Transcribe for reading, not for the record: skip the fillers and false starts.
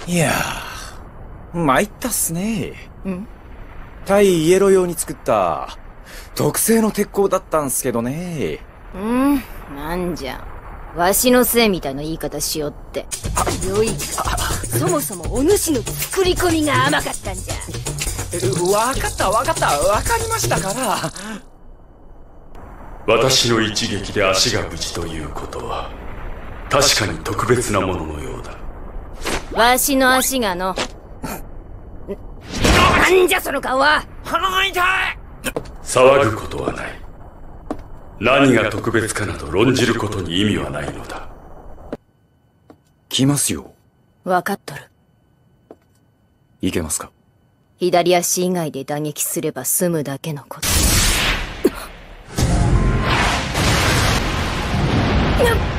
いやー、参ったっすね。 ん？ 対イエロ用に作った特製の鉄鋼だったんすけどね。 なんじゃ。わしのせいみたいな言い方しよって。よいか。そもそもお主の作り込みが甘かったんじゃ。 わかったわかりましたから。 私の一撃で足が無事ということは確かに特別なもののようだ。 わしの足がの。なんじゃその顔は。 鼻が痛い。 騒ぐことはない。何が特別かなど論じることに意味はないのだ。 来ますよ。 わかっとる。 いけますか？ 左足以外で打撃すれば済むだけのこと。